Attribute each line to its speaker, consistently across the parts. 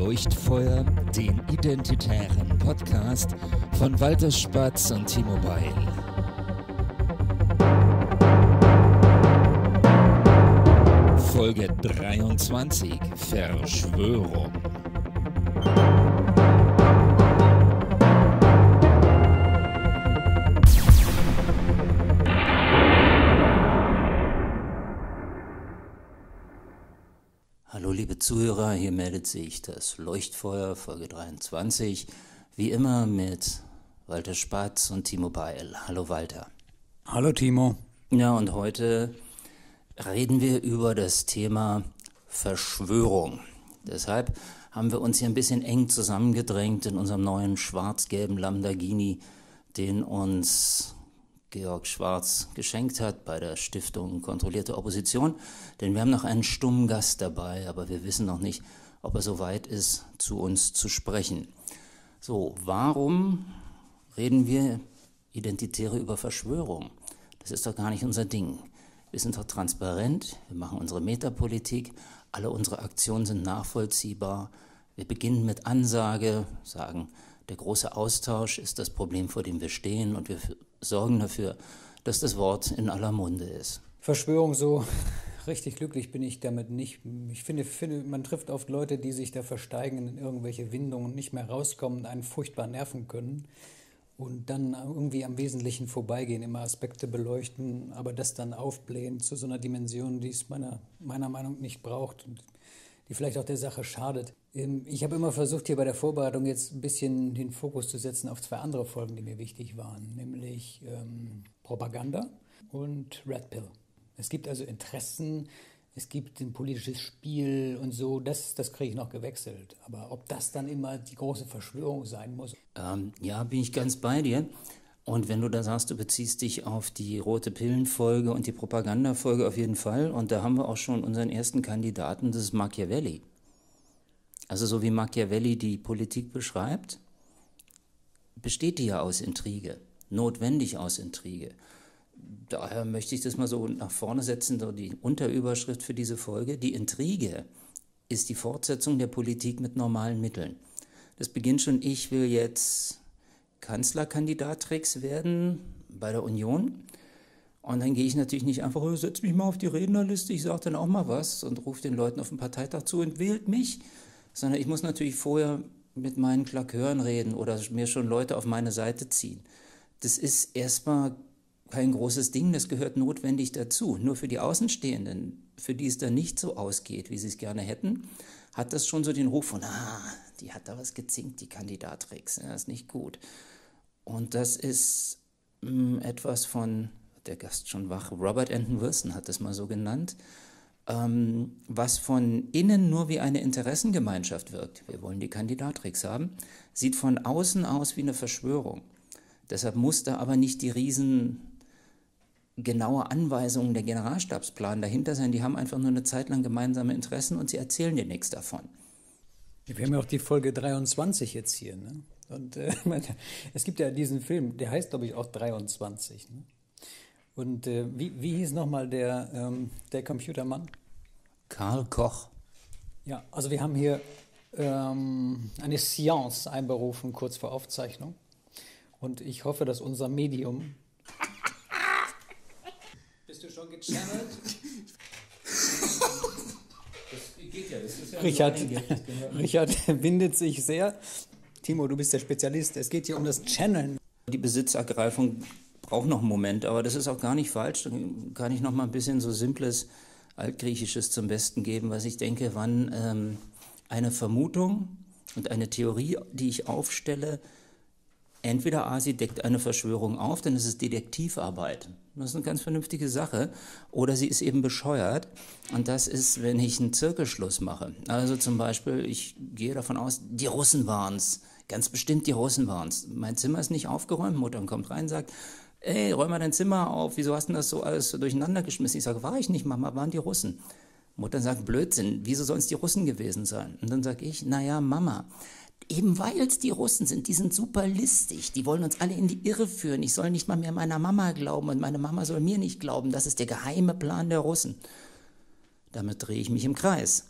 Speaker 1: Leuchtfeuer, den identitären Podcast von Walter Spatz und T-Mobile. Folge 23: Verschwörung.
Speaker 2: Hallo liebe Zuhörer, hier meldet sich das Leuchtfeuer, Folge 23, wie immer mit Walter Spatz und T-Mobile. Hallo Walter.
Speaker 3: Hallo Timo.
Speaker 2: Ja, und heute reden wir über das Thema Verschwörung. Deshalb haben wir uns hier ein bisschen eng zusammengedrängt in unserem neuen schwarz-gelben Lamborghini, den uns Georg Schwarz geschenkt hat bei der Stiftung Kontrollierte Opposition. Denn wir haben noch einen stummen Gast dabei, aber wir wissen noch nicht, ob er so weit ist, zu uns zu sprechen. So, warum reden wir Identitäre über Verschwörung? Das ist doch gar nicht unser Ding. Wir sind doch transparent, wir machen unsere Metapolitik, alle unsere Aktionen sind nachvollziehbar. Wir beginnen mit Ansage, sagen, der große Austausch ist das Problem, vor dem wir stehen, und wir sorgen dafür, dass das Wort in aller Munde ist.
Speaker 3: Verschwörung, so richtig glücklich bin ich damit nicht. Ich finde, man trifft oft Leute, die sich da versteigen in irgendwelche Windungen und nicht mehr rauskommen, einen furchtbar nerven können und dann irgendwie am Wesentlichen vorbeigehen, immer Aspekte beleuchten, aber das dann aufblähen zu so einer Dimension, die es meiner Meinung nach nicht braucht und die vielleicht auch der Sache schadet. Ich habe immer versucht, hier bei der Vorbereitung jetzt ein bisschen den Fokus zu setzen auf zwei andere Folgen, die mir wichtig waren, nämlich Propaganda und Red Pill. Es gibt also Interessen, es gibt ein politisches Spiel und so, das kriege ich noch gewechselt. Aber ob das dann immer die große Verschwörung sein muss?
Speaker 2: Ja, bin ich ganz bei dir. Und wenn du da sagst, du beziehst dich auf die rote Pillen-Folge und die Propaganda-Folge auf jeden Fall. Und da haben wir auch schon unseren ersten Kandidaten, das ist Machiavelli. Also so wie Machiavelli die Politik beschreibt, besteht die ja aus Intrige, notwendig aus Intrige. Daher möchte ich das mal so nach vorne setzen, so die Unterüberschrift für diese Folge. Die Intrige ist die Fortsetzung der Politik mit normalen Mitteln. Das beginnt schon, ich will jetzt Kanzlerkandidatrix werden bei der Union. Und dann gehe ich natürlich nicht einfach, setz mich mal auf die Rednerliste, ich sage dann auch mal was und rufe den Leuten auf dem Parteitag zu und wählt mich. Sondern ich muss natürlich vorher mit meinen Klakeuren reden oder mir schon Leute auf meine Seite ziehen. Das ist erstmal kein großes Ding, das gehört notwendig dazu. Nur für die Außenstehenden, für die es dann nicht so ausgeht, wie sie es gerne hätten, hat das schon so den Ruf von, die hat da was gezinkt, die Kandidatrix, das ist nicht gut. Und das ist etwas von, der Gast schon wach, Robert Anton Wilson hat das mal so genannt, was von innen nur wie eine Interessengemeinschaft wirkt. Wir wollen die Kandidatrix haben, sieht von außen aus wie eine Verschwörung. Deshalb muss da aber nicht die genaue Anweisung, der Generalstabsplan dahinter sein. Die haben einfach nur eine Zeit lang gemeinsame Interessen und sie erzählen dir nichts davon.
Speaker 3: Wir haben ja auch die Folge 23 jetzt hier, ne? Und es gibt ja diesen Film, der heißt, glaube ich, auch 23. Ne? Und wie hieß nochmal der Computermann?
Speaker 2: Karl Koch.
Speaker 3: Ja, also wir haben hier eine Seance einberufen, kurz vor Aufzeichnung. Und ich hoffe, dass unser Medium... Bist du schon gechannelt? Das geht ja, das ist ja Richard windet sich sehr. Timo, du bist der Spezialist. Es geht hier um das Channeln.
Speaker 2: Die Besitzergreifung braucht noch einen Moment, aber das ist auch gar nicht falsch. Da kann ich noch mal ein bisschen so simples Altgriechisches zum Besten geben, was ich denke, wann eine Vermutung und eine Theorie, die ich aufstelle, entweder sie deckt eine Verschwörung auf, dann ist es Detektivarbeit. Das ist eine ganz vernünftige Sache. Oder sie ist eben bescheuert. Und das ist, wenn ich einen Zirkelschluss mache. Also zum Beispiel, ich gehe davon aus, die Russen waren es. Ganz bestimmt die Russen waren es. Mein Zimmer ist nicht aufgeräumt. Mutter kommt rein und sagt, ey, räum mal dein Zimmer auf. Wieso hast du das so alles durcheinander geschmissen? Ich sage, war ich nicht, Mama, waren die Russen. Mutter sagt, Blödsinn, wieso sollen es die Russen gewesen sein? Und dann sage ich, naja, Mama, eben weil es die Russen sind, die sind super listig, die wollen uns alle in die Irre führen. Ich soll nicht mal mehr meiner Mama glauben und meine Mama soll mir nicht glauben. Das ist der geheime Plan der Russen. Damit drehe ich mich im Kreis.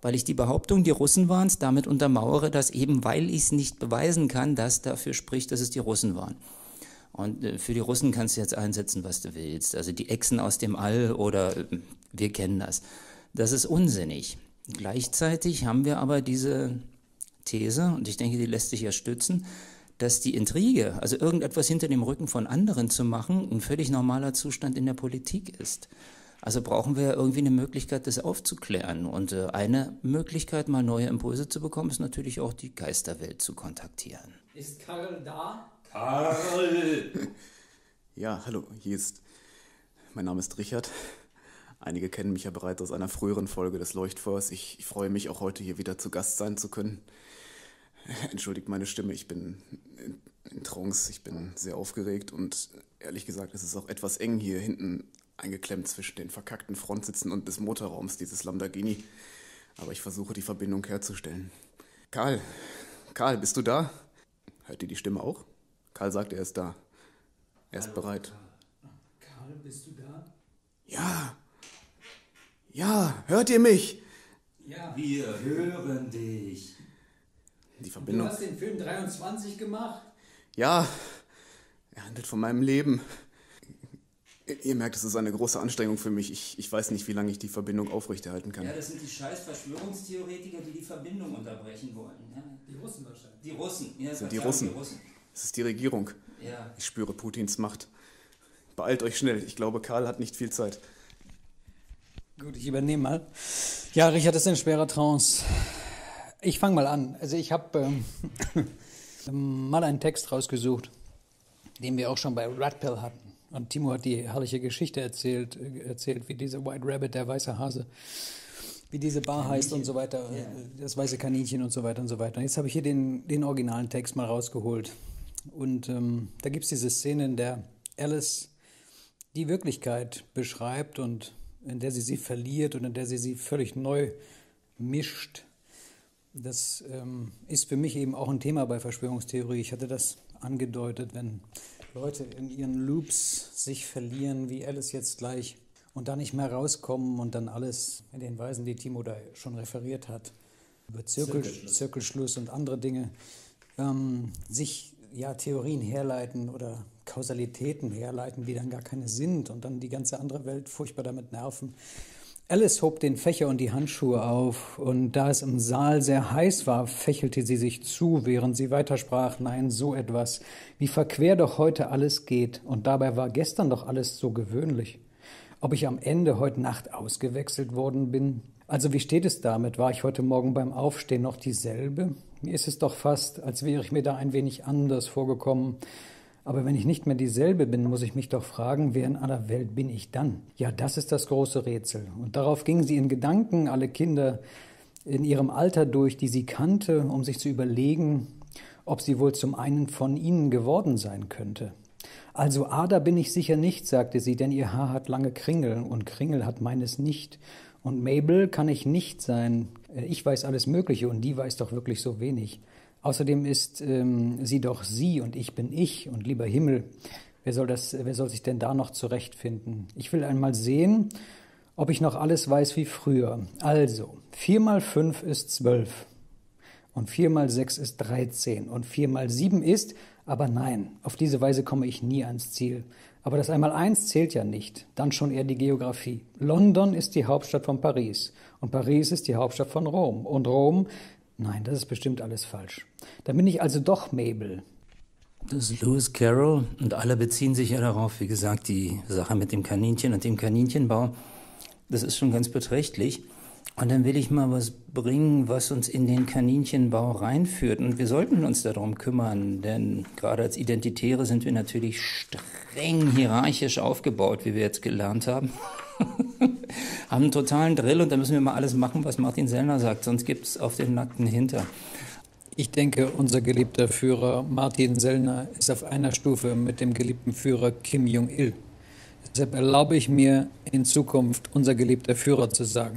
Speaker 2: weil ich die Behauptung, die Russen waren es, damit untermauere, dass eben, weil ich es nicht beweisen kann, das dafür spricht, dass es die Russen waren. Und für die Russen kannst du jetzt einsetzen, was du willst. Also die Echsen aus dem All oder wir kennen das. Das ist unsinnig. Gleichzeitig haben wir aber diese These, und ich denke, die lässt sich ja stützen, dass die Intrige, also irgendetwas hinter dem Rücken von anderen zu machen, ein völlig normaler Zustand in der Politik ist. Also brauchen wir irgendwie eine Möglichkeit, das aufzuklären. Und eine Möglichkeit, mal neue Impulse zu bekommen, ist natürlich auch die Geisterwelt zu kontaktieren.
Speaker 3: Ist Karl da?
Speaker 2: Karl!
Speaker 4: Ja, hallo, mein Name ist Richard. Einige kennen mich ja bereits aus einer früheren Folge des Leuchtfeuers. Ich freue mich auch heute hier wieder zu Gast sein zu können. Entschuldigt meine Stimme, ich bin in Trance, ich bin sehr aufgeregt und ehrlich gesagt, es ist auch etwas eng hier hinten eingeklemmt zwischen den verkackten Frontsitzen und des Motorraums dieses Lamborghini. Aber ich versuche die Verbindung herzustellen. Karl, bist du da? Hört ihr die Stimme auch? Karl sagt, er ist da. Er ist bereit.
Speaker 3: Karl, bist du da?
Speaker 4: Ja, hört ihr mich?
Speaker 3: Ja.
Speaker 2: Wir hören dich.
Speaker 4: Die Verbindung.
Speaker 3: Du hast den Film 23 gemacht?
Speaker 4: Ja, er handelt von meinem Leben. Ihr merkt, es ist eine große Anstrengung für mich. Ich weiß nicht, wie lange ich die Verbindung aufrechterhalten kann.
Speaker 2: Ja, das sind die scheiß Verschwörungstheoretiker, die die Verbindung unterbrechen wollen. Ja.
Speaker 3: Die Russen wahrscheinlich.
Speaker 2: Die Russen. Ja,
Speaker 4: Das sind die Russen. Es ist die Regierung.
Speaker 2: Ja.
Speaker 4: Ich spüre Putins Macht. Beeilt euch schnell. Ich glaube, Karl hat nicht viel Zeit.
Speaker 3: Gut, ich übernehme mal. Ja, Richard, das ist ein schwerer Trance. Ich fange mal an. Also ich habe mal einen Text rausgesucht, den wir auch schon bei Rat Pill hatten. Und Timo hat die herrliche Geschichte erzählt, wie dieser White Rabbit, der weiße Hase, wie diese Bar heißt und so weiter, das weiße Kaninchen und so weiter und so weiter. Und jetzt habe ich hier den originalen Text mal rausgeholt. Und da gibt es diese Szene, in der Alice die Wirklichkeit beschreibt und in der sie verliert und in der sie völlig neu mischt. Das ist für mich eben auch ein Thema bei Verschwörungstheorie. Ich hatte das angedeutet, wenn Leute in ihren Loops sich verlieren, wie Alice jetzt gleich, und da nicht mehr rauskommen und dann alles in den Weisen, die Timo da schon referiert hat, über Zirkelschluss und andere Dinge, sich Theorien herleiten oder Kausalitäten herleiten, die dann gar keine sind und dann die ganze andere Welt furchtbar damit nerven. Alice hob den Fächer und die Handschuhe auf, und da es im Saal sehr heiß war, fächelte sie sich zu, während sie weitersprach: Nein, so etwas, wie verquer doch heute alles geht, und dabei war gestern doch alles so gewöhnlich. Ob ich am Ende heute Nacht ausgewechselt worden bin? Also wie steht es damit? War ich heute Morgen beim Aufstehen noch dieselbe? Mir ist es doch fast, als wäre ich mir da ein wenig anders vorgekommen. Aber wenn ich nicht mehr dieselbe bin, muss ich mich doch fragen, wer in aller Welt bin ich dann? Ja, das ist das große Rätsel. Und darauf gingen sie in Gedanken, alle Kinder in ihrem Alter durch, die sie kannte, um sich zu überlegen, ob sie wohl zum einen von ihnen geworden sein könnte. Also Ada bin ich sicher nicht, sagte sie, denn ihr Haar hat lange Kringel und Kringel hat meines nicht. Und Mabel kann ich nicht sein. Ich weiß alles Mögliche und die weiß doch wirklich so wenig. Außerdem ist sie doch sie und ich bin ich, und lieber Himmel, wer soll sich denn da noch zurechtfinden? Ich will einmal sehen, ob ich noch alles weiß wie früher. Also, 4 mal 5 ist 12 und 4 mal 6 ist 13 und 4 mal 7 ist, aber nein, auf diese Weise komme ich nie ans Ziel. Aber das Einmaleins zählt ja nicht, dann schon eher die Geografie. London ist die Hauptstadt von Paris und Paris ist die Hauptstadt von Rom und Rom... Nein, das ist bestimmt alles falsch. Dann bin ich also doch Mabel.
Speaker 2: Das ist Lewis Carroll und alle beziehen sich ja darauf, wie gesagt, die Sache mit dem Kaninchen und dem Kaninchenbau, das ist schon ganz beträchtlich. Und dann will ich mal was bringen, was uns in den Kaninchenbau reinführt. Und wir sollten uns darum kümmern, denn gerade als Identitäre sind wir natürlich streng hierarchisch aufgebaut, wie wir jetzt gelernt haben. Haben einen totalen Drill und da müssen wir mal alles machen, was Martin Sellner sagt, sonst gibt es auf den nackten Hinter.
Speaker 3: Ich denke, unser geliebter Führer Martin Sellner ist auf einer Stufe mit dem geliebten Führer Kim Jong-il. Deshalb erlaube ich mir in Zukunft unser geliebter Führer zu sagen.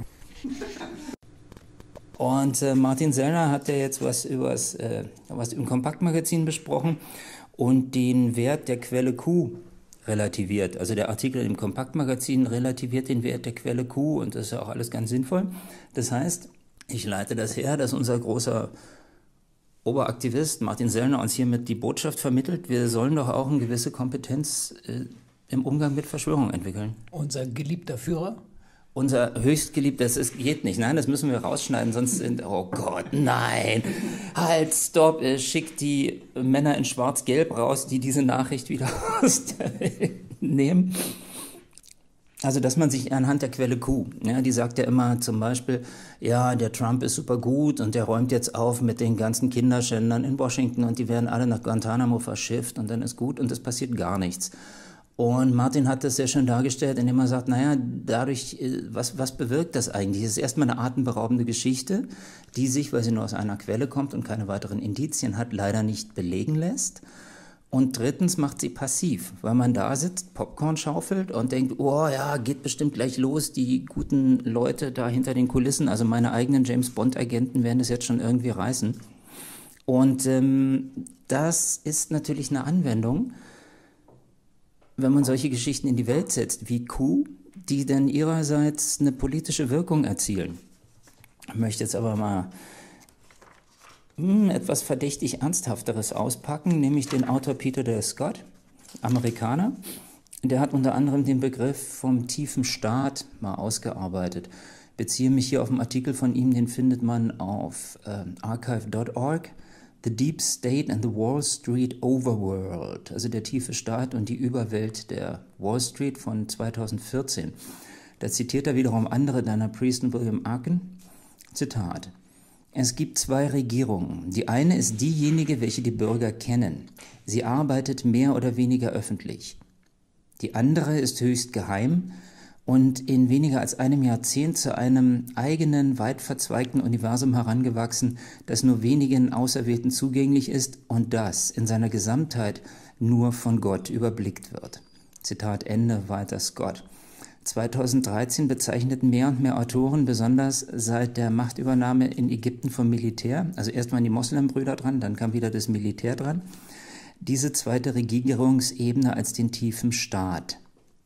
Speaker 2: Und Martin Sellner hat ja jetzt was im Kompaktmagazin besprochen und den Wert der Quelle Q relativiert. Also der Artikel im Kompaktmagazin relativiert den Wert der Quelle Q und das ist ja auch alles ganz sinnvoll. Das heißt, Ich leite das her, dass unser großer Oberaktivist Martin Sellner uns hiermit die Botschaft vermittelt, wir sollen doch auch eine gewisse Kompetenz im Umgang mit Verschwörungen entwickeln.
Speaker 3: Unser geliebter Führer?
Speaker 2: Unser höchstgeliebter, geht nicht, nein, das müssen wir rausschneiden, sonst oh Gott, nein, halt, stopp, schickt die Männer in Schwarz-Gelb raus, die diese Nachricht wieder aus der Welt nehmen. Also, dass man sich anhand der Quelle Q, ja, die sagt ja immer zum Beispiel, ja, der Trump ist super gut und der räumt jetzt auf mit den ganzen Kinderschändern in Washington und die werden alle nach Guantanamo verschifft und dann ist gut und es passiert gar nichts. Und Martin hat das sehr schön dargestellt, indem er sagt, naja, dadurch, was bewirkt das eigentlich? Es ist erstmal eine atemberaubende Geschichte, die sich, weil sie nur aus einer Quelle kommt und keine weiteren Indizien hat, leider nicht belegen lässt. Und drittens macht sie passiv, weil man da sitzt, Popcorn schaufelt und denkt, oh ja, geht bestimmt gleich los, die guten Leute da hinter den Kulissen, also meine eigenen James-Bond-Agenten werden das jetzt schon irgendwie reißen. Und das ist natürlich eine Anwendung, wenn man solche Geschichten in die Welt setzt, wie Q, die dann ihrerseits eine politische Wirkung erzielen. Ich möchte jetzt aber mal etwas verdächtig Ernsthafteres auspacken, nämlich den Autor Peter Dale Scott, Amerikaner. Der hat unter anderem den Begriff vom tiefen Staat mal ausgearbeitet. Ich beziehe mich hier auf einen Artikel von ihm, den findet man auf archive.org. The Deep State and the Wall Street Overworld, also der tiefe Staat und die Überwelt der Wall Street von 2014. Da zitiert er wiederum andere, Dana Priest und William Arkin. Zitat: Es gibt zwei Regierungen. Die eine ist diejenige, welche die Bürger kennen. Sie arbeitet mehr oder weniger öffentlich. Die andere ist höchst geheim und in weniger als einem Jahrzehnt zu einem eigenen, weit verzweigten Universum herangewachsen, das nur wenigen Auserwählten zugänglich ist und das in seiner Gesamtheit nur von Gott überblickt wird. Zitat Ende, weiter Scott. 2013 bezeichneten mehr und mehr Autoren, besonders seit der Machtübernahme in Ägypten vom Militär, also erst waren die Moslembrüder dran, dann kam wieder das Militär dran, diese zweite Regierungsebene als den tiefen Staat.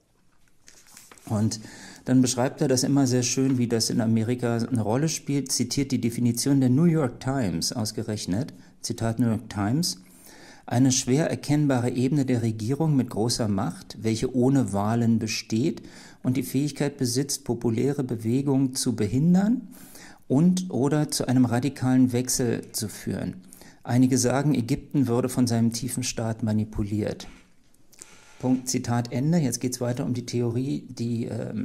Speaker 2: Und dann beschreibt er das immer sehr schön, wie das in Amerika eine Rolle spielt, zitiert die Definition der New York Times ausgerechnet, Zitat New York Times: Eine schwer erkennbare Ebene der Regierung mit großer Macht, welche ohne Wahlen besteht und die Fähigkeit besitzt, populäre Bewegungen zu behindern und oder zu einem radikalen Wechsel zu führen. Einige sagen, Ägypten würde von seinem tiefen Staat manipuliert. Punkt, Zitat Ende. Jetzt geht es weiter um die Theorie, die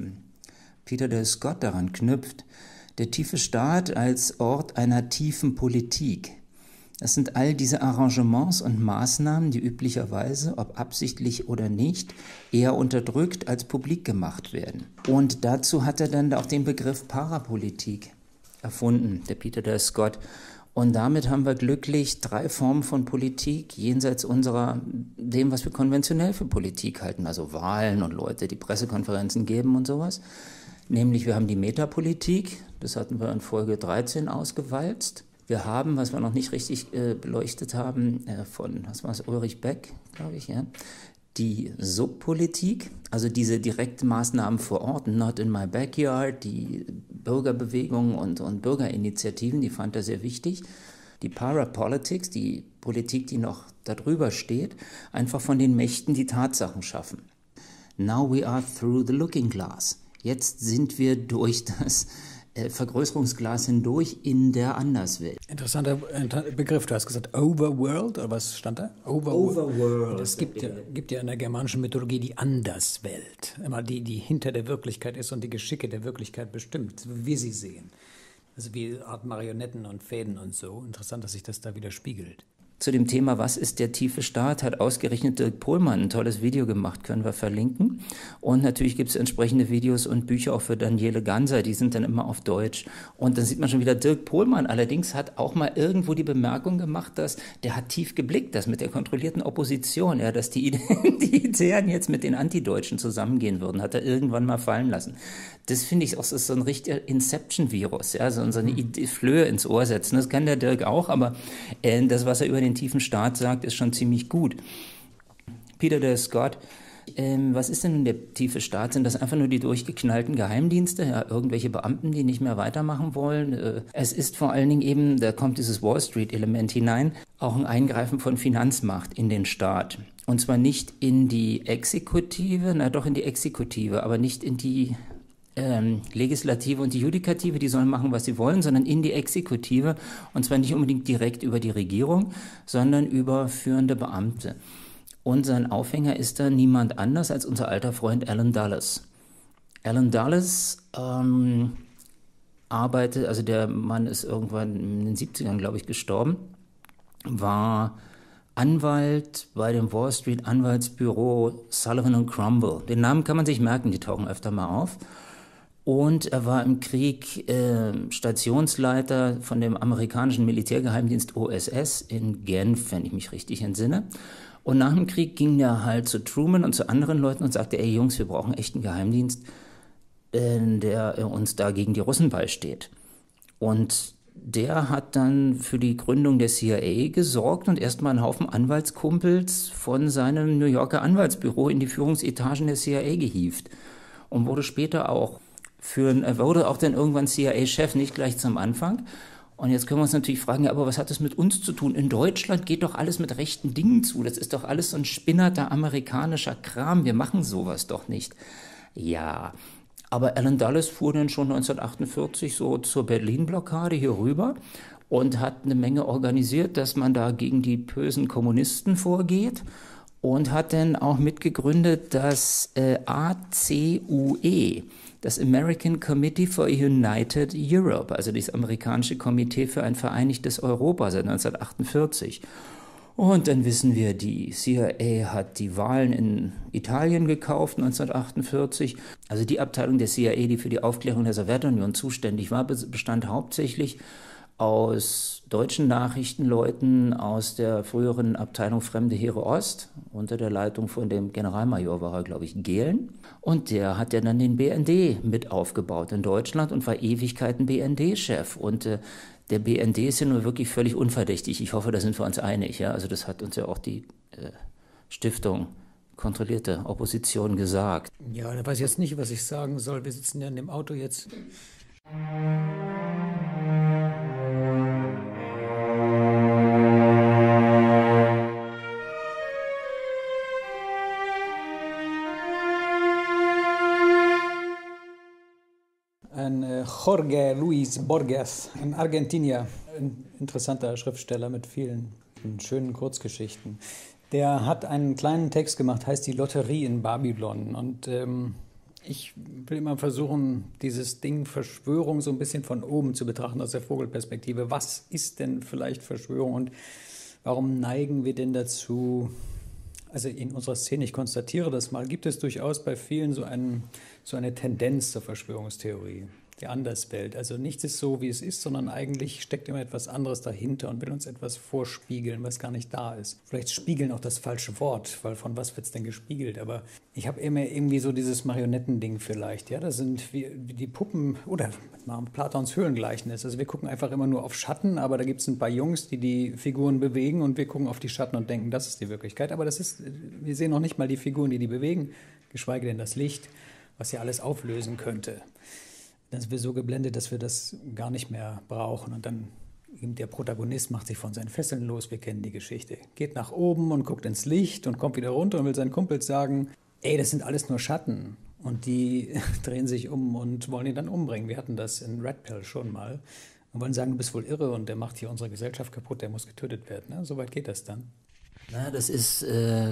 Speaker 2: Peter Dale Scott daran knüpft. Der tiefe Staat als Ort einer tiefen Politik. Das sind all diese Arrangements und Maßnahmen, die üblicherweise, ob absichtlich oder nicht, eher unterdrückt als publik gemacht werden. Und dazu hat er dann auch den Begriff Parapolitik erfunden, der Peter Dale Scott. Und damit haben wir glücklich 3 Formen von Politik jenseits dem, was wir konventionell für Politik halten, also Wahlen und Leute, die Pressekonferenzen geben und sowas. Nämlich wir haben die Metapolitik, das hatten wir in Folge 13 ausgewalzt. Wir haben, was wir noch nicht richtig beleuchtet haben, Ulrich Beck, glaube ich, ja, die Subpolitik, also diese direkten Maßnahmen vor Ort, not in my backyard, die Bürgerbewegungen und Bürgerinitiativen, die fand er sehr wichtig. Die Parapolitics, die Politik, die noch darüber steht, einfach von den Mächten die Tatsachen schaffen. Now we are through the looking glass. Jetzt sind wir durch das Vergrößerungsglas hindurch in der Anderswelt.
Speaker 3: Interessanter Begriff. Du hast gesagt Overworld, oder was stand da? Overworld. Es gibt ja in der germanischen Mythologie die Anderswelt. Immer die hinter der Wirklichkeit ist und die Geschicke der Wirklichkeit bestimmt, wie wir sie sehen. Also wie eine Art Marionetten und Fäden und so. Interessant, dass sich das da widerspiegelt.
Speaker 2: Zu dem Thema, was ist der tiefe Staat, hat ausgerechnet Dirk Pohlmann ein tolles Video gemacht, können wir verlinken. Und natürlich gibt es entsprechende Videos und Bücher auch für Daniele Ganser, die sind dann immer auf Deutsch. Und dann sieht man schon wieder, Dirk Pohlmann allerdings hat auch mal irgendwo die Bemerkung gemacht, dass der hat tief geblickt, dass mit der kontrollierten Opposition, ja, dass die Identitären jetzt mit den Antideutschen zusammengehen würden, hat er irgendwann mal fallen lassen. Das finde ich auch, das ist so ein richtiger Inception-Virus, ja, so eine Flöhe ins Ohr setzen. Das kann der Dirk auch, aber das, was er über den tiefen Staat sagt, ist schon ziemlich gut. Peter Dale Scott Was ist denn nun der tiefe Staat? Sind das einfach nur die durchgeknallten Geheimdienste, ja, irgendwelche Beamten, die nicht mehr weitermachen wollen? Es ist vor allen Dingen eben, da kommt dieses Wall Street-Element hinein, auch ein Eingreifen von Finanzmacht in den Staat. Und zwar nicht in die Exekutive, doch in die Exekutive, aber nicht in die Legislative und die Judikative, die sollen machen, was sie wollen, sondern in die Exekutive, und zwar nicht unbedingt direkt über die Regierung, sondern über führende Beamte. Und sein Aufhänger ist da niemand anders als unser alter Freund Alan Dulles. Alan Dulles arbeitet, also der Mann ist irgendwann in den 70ern, glaube ich, gestorben, war Anwalt bei dem Wall Street Anwaltsbüro Sullivan & Cromwell. Den Namen kann man sich merken, die tauchen öfter mal auf. Und er war im Krieg Stationsleiter von dem amerikanischen Militärgeheimdienst OSS in Genf, wenn ich mich richtig entsinne. Und nach dem Krieg ging er halt zu Truman und zu anderen Leuten und sagte, ey Jungs, wir brauchen echt einen Geheimdienst, der uns da gegen die Russen beisteht. Und der hat dann für die Gründung der CIA gesorgt und erstmal einen Haufen Anwaltskumpels von seinem New Yorker Anwaltsbüro in die Führungsetagen der CIA gehievt. Und wurde später auch er wurde auch dann irgendwann CIA-Chef, nicht gleich zum Anfang. Und jetzt können wir uns natürlich fragen, ja, aber was hat das mit uns zu tun? In Deutschland geht doch alles mit rechten Dingen zu. Das ist doch alles so ein spinnerter amerikanischer Kram. Wir machen sowas doch nicht. Ja, aber Alan Dulles fuhr dann schon 1948 so zur Berlin-Blockade hier rüber und hat eine Menge organisiert, dass man da gegen die bösen Kommunisten vorgeht. Und hat dann auch mitgegründet das ACUE, das American Committee for United Europe, also das amerikanische Komitee für ein vereinigtes Europa seit 1948. Und dann wissen wir, die CIA hat die Wahlen in Italien gekauft 1948. Also die Abteilung der CIA, die für die Aufklärung der Sowjetunion zuständig war, bestand hauptsächlich aus deutschen Nachrichtenleuten aus der früheren Abteilung Fremde Heere Ost, unter der Leitung von dem Generalmajor war er, glaube ich, Gehlen. Und der hat ja dann den BND mit aufgebaut in Deutschland und war Ewigkeiten BND-Chef. Und der BND ist ja nur wirklich völlig unverdächtig. Ich hoffe, da sind wir uns einig. Ja? Also das hat uns ja auch die Stiftung Kontrollierte Opposition gesagt.
Speaker 3: Ja, da weiß ich jetzt nicht, was ich sagen soll. Wir sitzen ja in dem Auto jetzt. Jorge Luis Borges, ein Argentinier, ein interessanter Schriftsteller mit vielen schönen Kurzgeschichten. Der hat einen kleinen Text gemacht, heißt Die Lotterie in Babylon. Und ich will immer versuchen, dieses Ding Verschwörung so ein bisschen von oben zu betrachten, aus der Vogelperspektive. Was ist denn vielleicht Verschwörung und warum neigen wir denn dazu? Also in unserer Szene, ich konstatiere das mal, gibt es durchaus bei vielen so eine Tendenz zur Verschwörungstheorie. Die Anderswelt. Also nichts ist so, wie es ist, sondern eigentlich steckt immer etwas anderes dahinter und will uns etwas vorspiegeln, was gar nicht da ist. Vielleicht spiegeln auch das falsche Wort, weil von was wird es denn gespiegelt? Aber ich habe immer irgendwie so dieses Marionettending vielleicht. Ja, das sind wie die Puppen oder Platons Höhlengleichnis. Also wir gucken einfach immer nur auf Schatten, aber da gibt es ein paar Jungs, die Figuren bewegen und wir gucken auf die Schatten und denken, das ist die Wirklichkeit. Aber wir sehen noch nicht mal die Figuren, die bewegen, geschweige denn das Licht, was ja alles auflösen könnte. Dann sind wir so geblendet, dass wir das gar nicht mehr brauchen. Und dann eben der Protagonist macht sich von seinen Fesseln los. Wir kennen die Geschichte. Geht nach oben und guckt ins Licht und kommt wieder runter und will seinen Kumpels sagen, ey, das sind alles nur Schatten. Und die drehen sich um und wollen ihn dann umbringen. Wir hatten das in Red Pill schon mal. Und wollen sagen, du bist wohl irre und der macht hier unsere Gesellschaft kaputt, der muss getötet werden. Ja, so weit geht das dann.
Speaker 2: Na, das ist,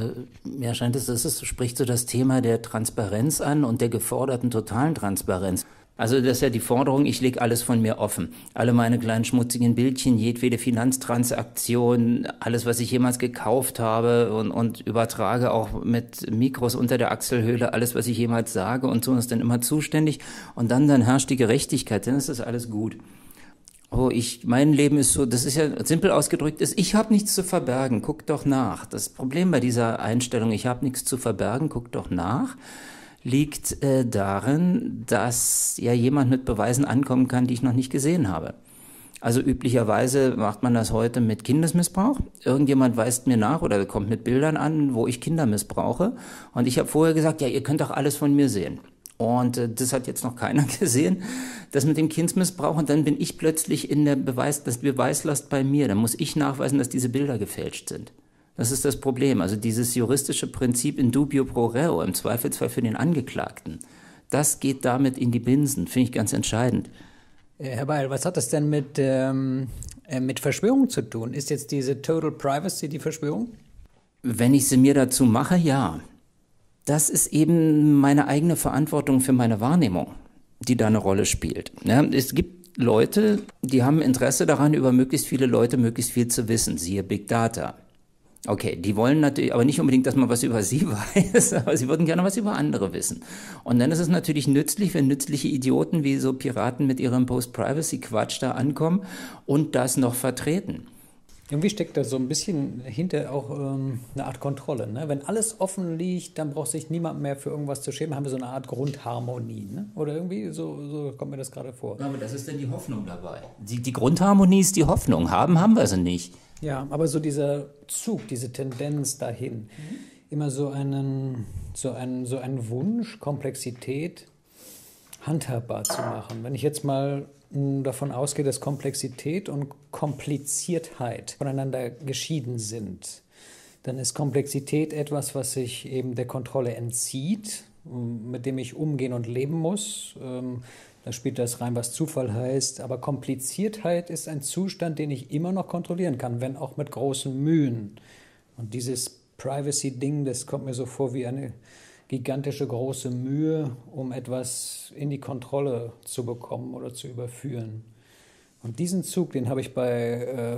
Speaker 2: mir scheint es, spricht so das Thema der Transparenz an und der geforderten totalen Transparenz. Also das ist ja die Forderung, ich lege alles von mir offen. Alle meine kleinen schmutzigen Bildchen, jedwede Finanztransaktion, alles, was ich jemals gekauft habe und übertrage auch mit Mikros unter der Achselhöhle, alles, was ich jemals sage und so ist dann immer zuständig. Und dann herrscht die Gerechtigkeit, dann ist das alles gut. Oh, mein Leben ist so, das ist ja simpel ausgedrückt, ich habe nichts zu verbergen, guck doch nach. Das Problem bei dieser Einstellung, ich habe nichts zu verbergen, guck doch nach, liegt darin, dass ja jemand mit Beweisen ankommen kann, die ich noch nicht gesehen habe. Also üblicherweise macht man das heute mit Kindesmissbrauch. Irgendjemand weist mir nach oder kommt mit Bildern an, wo ich Kinder missbrauche. Und ich habe vorher gesagt, ja, ihr könnt doch alles von mir sehen. Und das hat jetzt noch keiner gesehen, das mit dem Kindesmissbrauch. Und dann bin ich plötzlich in der Beweislast bei mir. Dann muss ich nachweisen, dass diese Bilder gefälscht sind. Das ist das Problem. Also dieses juristische Prinzip in dubio pro reo, im Zweifelsfall für den Angeklagten, das geht damit in die Binsen, finde ich ganz entscheidend.
Speaker 3: Herr Beil, was hat das denn mit Verschwörung zu tun? Ist jetzt diese Total Privacy die Verschwörung?
Speaker 2: Wenn ich sie mir dazu mache, ja. Das ist eben meine eigene Verantwortung für meine Wahrnehmung, die da eine Rolle spielt. Ja, es gibt Leute, die haben Interesse daran, über möglichst viele Leute möglichst viel zu wissen, siehe Big Data. Okay, die wollen natürlich, aber nicht unbedingt, dass man was über sie weiß, aber sie würden gerne was über andere wissen. Und dann ist es natürlich nützlich, wenn nützliche Idioten wie so Piraten mit ihrem Post-Privacy-Quatsch da ankommen und das noch vertreten.
Speaker 3: Irgendwie steckt da so ein bisschen hinter auch eine Art Kontrolle. Ne? Wenn alles offen liegt, dann braucht sich niemand mehr für irgendwas zu schämen. Haben wir so eine Art Grundharmonie. Ne? Oder irgendwie, so kommt mir das gerade vor.
Speaker 2: Ja, aber das ist denn die Hoffnung dabei. Die Grundharmonie ist die Hoffnung. Haben wir sie nicht.
Speaker 3: Ja, aber so dieser Zug, diese Tendenz dahin, immer so einen Wunsch, Komplexität handhabbar zu machen. Wenn ich jetzt mal davon ausgehe, dass Komplexität und Kompliziertheit voneinander geschieden sind, dann ist Komplexität etwas, was sich eben der Kontrolle entzieht, mit dem ich umgehen und leben muss. Da spielt das rein, was Zufall heißt. Aber Kompliziertheit ist ein Zustand, den ich immer noch kontrollieren kann, wenn auch mit großen Mühen. Und dieses Privacy-Ding, das kommt mir so vor wie eine gigantische große Mühe, um etwas in die Kontrolle zu bekommen oder zu überführen. Und diesen Zug, den habe ich bei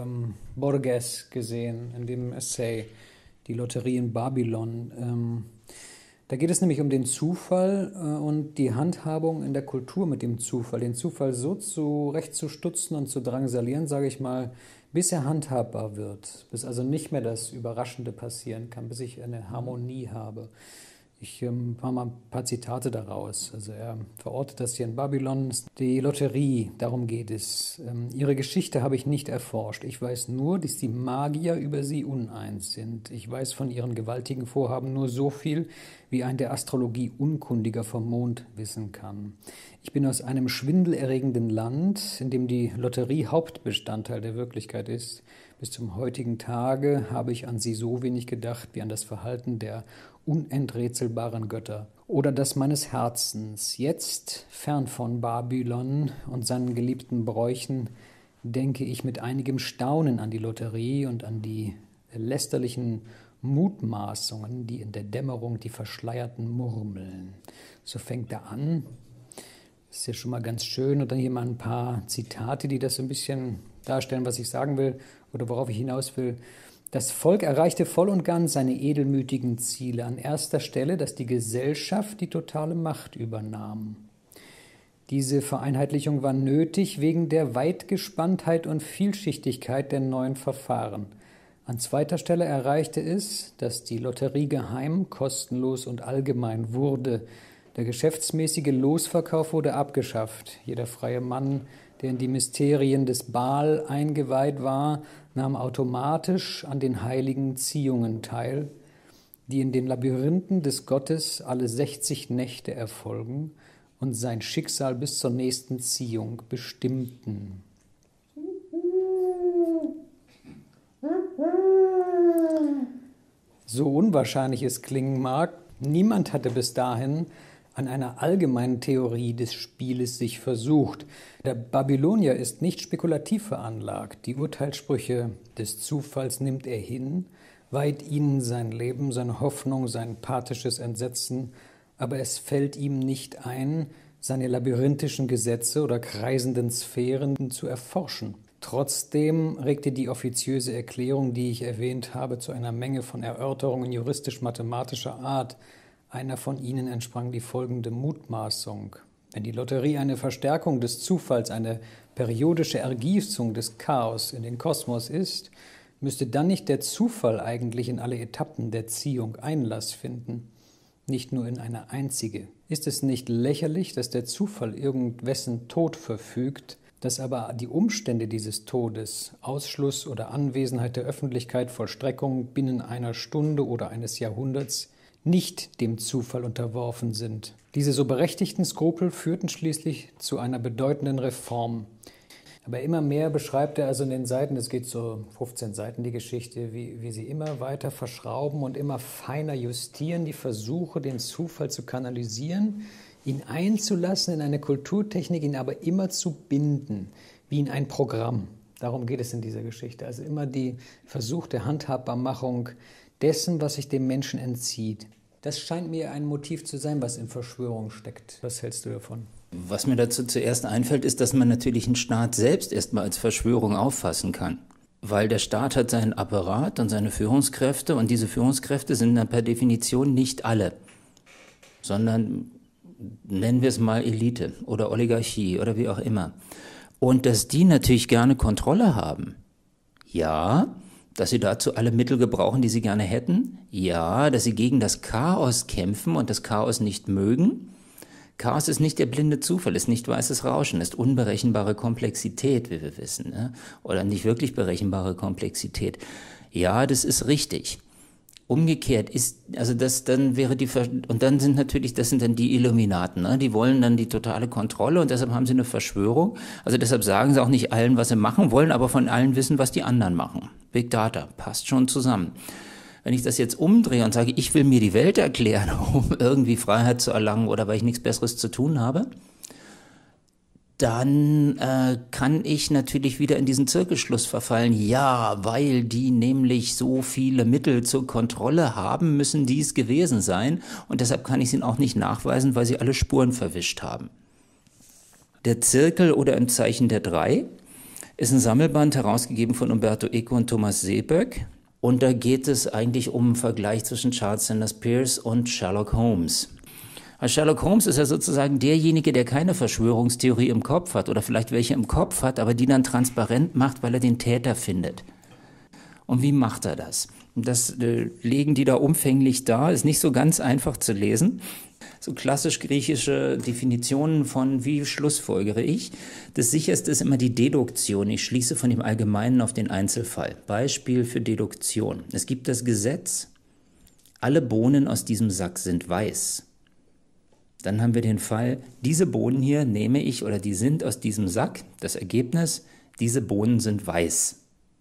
Speaker 3: Borges gesehen, in dem Essay Die Lotterie in Babylon. Da geht es nämlich um den Zufall und die Handhabung in der Kultur mit dem Zufall. Den Zufall so zurechtzustutzen und zu drangsalieren, sage ich mal, bis er handhabbar wird. Bis also nicht mehr das Überraschende passieren kann, bis ich eine Harmonie habe. Ich mache mal ein paar Zitate daraus. Also er verortet das hier in Babylon. Die Lotterie, darum geht es. Ihre Geschichte habe ich nicht erforscht. Ich weiß nur, dass die Magier über sie uneins sind. Ich weiß von ihren gewaltigen Vorhaben nur so viel, wie ein der Astrologie Unkundiger vom Mond wissen kann. Ich bin aus einem schwindelerregenden Land, in dem die Lotterie Hauptbestandteil der Wirklichkeit ist. Bis zum heutigen Tage habe ich an sie so wenig gedacht wie an das Verhalten der unenträtselbaren Götter oder das meines Herzens. Jetzt, fern von Babylon und seinen geliebten Bräuchen, denke ich mit einigem Staunen an die Lotterie und an die lästerlichen Mutmaßungen, die in der Dämmerung die Verschleierten murmeln. So fängt er an. Das ist ja schon mal ganz schön. Und dann hier mal ein paar Zitate, die das so ein bisschen darstellen, was ich sagen will oder worauf ich hinaus will. Das Volk erreichte voll und ganz seine edelmütigen Ziele. An erster Stelle, dass die Gesellschaft die totale Macht übernahm. Diese Vereinheitlichung war nötig wegen der Weitgespanntheit und Vielschichtigkeit der neuen Verfahren. An zweiter Stelle erreichte es, dass die Lotterie geheim, kostenlos und allgemein wurde. Der geschäftsmäßige Losverkauf wurde abgeschafft. Jeder freie Mann, der in die Mysterien des Baal eingeweiht war, nahm automatisch an den heiligen Ziehungen teil, die in den Labyrinthen des Gottes alle 60 Nächte erfolgen und sein Schicksal bis zur nächsten Ziehung bestimmten. So unwahrscheinlich es klingen mag, niemand hatte bis dahin an einer allgemeinen Theorie des Spieles sich versucht. Der Babylonier ist nicht spekulativ veranlagt. Die Urteilssprüche des Zufalls nimmt er hin, weiht ihnen sein Leben, seine Hoffnung, sein pathisches Entsetzen, aber es fällt ihm nicht ein, seine labyrinthischen Gesetze oder kreisenden Sphären zu erforschen. Trotzdem regte die offiziöse Erklärung, die ich erwähnt habe, zu einer Menge von Erörterungen juristisch-mathematischer Art. Einer von ihnen entsprang die folgende Mutmaßung. Wenn die Lotterie eine Verstärkung des Zufalls, eine periodische Ergießung des Chaos in den Kosmos ist, müsste dann nicht der Zufall eigentlich in alle Etappen der Ziehung Einlass finden, nicht nur in eine einzige? Ist es nicht lächerlich, dass der Zufall irgendwessen Tod verfügt, Dass aber die Umstände dieses Todes, Ausschluss oder Anwesenheit der Öffentlichkeit, Vollstreckung binnen einer Stunde oder eines Jahrhunderts nicht dem Zufall unterworfen sind. Diese so berechtigten Skrupel führten schließlich zu einer bedeutenden Reform. Aber immer mehr beschreibt er also in den Seiten, es geht so 15 Seiten die Geschichte, wie sie immer weiter verschrauben und immer feiner justieren, die Versuche, den Zufall zu kanalisieren, ihn einzulassen in eine Kulturtechnik, ihn aber immer zu binden, wie in ein Programm. Darum geht es in dieser Geschichte. Also immer die Versuch der Handhabbarmachung dessen, was sich dem Menschen entzieht. Das scheint mir ein Motiv zu sein, was in Verschwörung steckt. Was hältst du davon?
Speaker 2: Was mir dazu zuerst einfällt, ist, dass man natürlich einen Staat selbst erstmal als Verschwörung auffassen kann. Weil der Staat hat seinen Apparat und seine Führungskräfte und diese Führungskräfte sind dann per Definition nicht alle, sondern nennen wir es mal Elite oder Oligarchie oder wie auch immer. Und dass die natürlich gerne Kontrolle haben. Ja, dass sie dazu alle Mittel gebrauchen, die sie gerne hätten. Ja, dass sie gegen das Chaos kämpfen und das Chaos nicht mögen. Chaos ist nicht der blinde Zufall, ist nicht weißes Rauschen, ist unberechenbare Komplexität, wie wir wissen, ne? Oder nicht wirklich berechenbare Komplexität. Ja, das ist richtig. Umgekehrt ist, also das dann wäre und dann sind natürlich, das sind dann die Illuminaten, ne? Die wollen dann die totale Kontrolle und deshalb haben sie eine Verschwörung. Also deshalb sagen sie auch nicht allen, was sie machen wollen, aber von allen wissen, was die anderen machen. Big Data, passt schon zusammen. Wenn ich das jetzt umdrehe und sage, ich will mir die Welt erklären, um irgendwie Freiheit zu erlangen oder weil ich nichts Besseres zu tun habe, dann kann ich natürlich wieder in diesen Zirkelschluss verfallen. Ja, weil die nämlich so viele Mittel zur Kontrolle haben, müssen dies gewesen sein. Und deshalb kann ich es ihnen auch nicht nachweisen, weil sie alle Spuren verwischt haben. Der Zirkel oder im Zeichen der Drei ist ein Sammelband, herausgegeben von Umberto Eco und Thomas Seeböck. Und da geht es eigentlich um einen Vergleich zwischen Charles Sanders Peirce und Sherlock Holmes. Also Sherlock Holmes ist ja sozusagen derjenige, der keine Verschwörungstheorie im Kopf hat oder vielleicht welche im Kopf hat, aber die dann transparent macht, weil er den Täter findet. Und wie macht er das? Das legen die da umfänglich dar, ist nicht so ganz einfach zu lesen. So klassisch griechische Definitionen von wie schlussfolgere ich. Das sicherste ist immer die Deduktion. Ich schließe von dem Allgemeinen auf den Einzelfall. Beispiel für Deduktion. Es gibt das Gesetz, alle Bohnen aus diesem Sack sind weiß. Dann haben wir den Fall, diese Bohnen hier nehme ich oder die sind aus diesem Sack. Das Ergebnis, diese Bohnen sind weiß.